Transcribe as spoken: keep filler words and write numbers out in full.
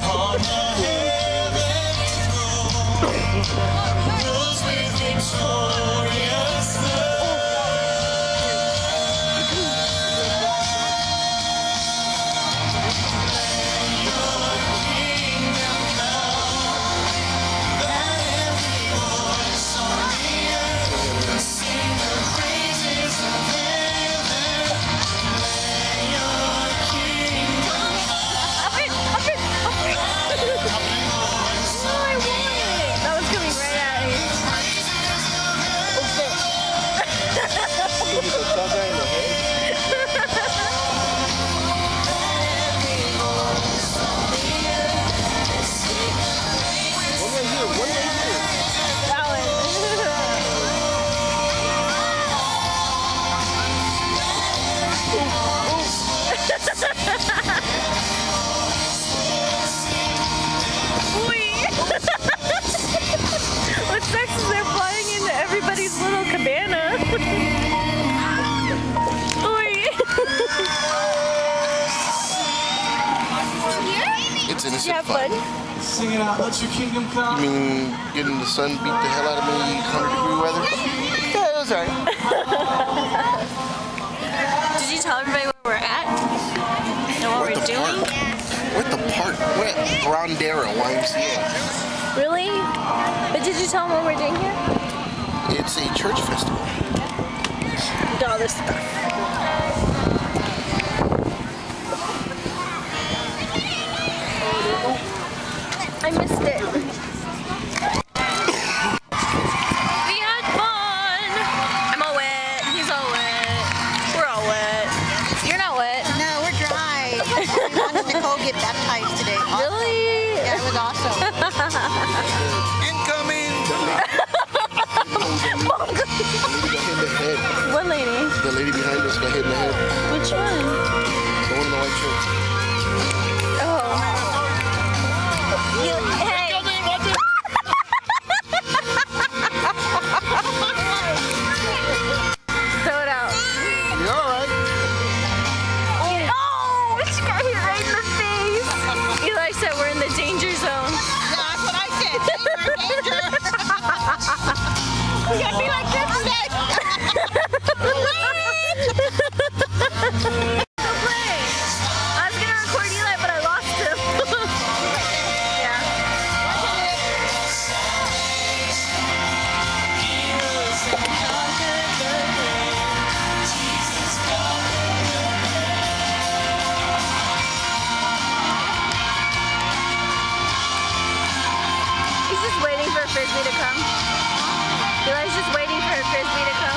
on the heavenly throne, rules with victorious love. What's next is they're flying into everybody's little cabana. It's innocent yeah, fun. fun. Sing it out, let your kingdom come. You mean getting the sun beat the hell out of me, one hundred degree weather? Yeah, it was alright. Did you tell everybody where we're at? And what we're, we're doing? Park. We're at the park. We're at Grandera Y M C A. Really? But did you tell them what we're doing here? It's a church festival. And all this stuff. I missed it. We had fun. I'm all wet. He's all wet. We're all wet. You're not wet. No, we're dry. We wanted Nicole get baptized today. Awesome. Really? Yeah, it was awesome. Incoming! What lady? The lady behind us got hit in the head. Which one? The one in the white shirt. Oh. You, hey. Throw it out. You alright? Oh, she got hit right in the face. Eli said we're in the danger zone. Yeah, that's what I said. We're in danger. We gotta be like this today. I was gonna record Eli, but I lost him. Yeah. He's just waiting for a frisbee to come. Eli's just waiting for a frisbee to come.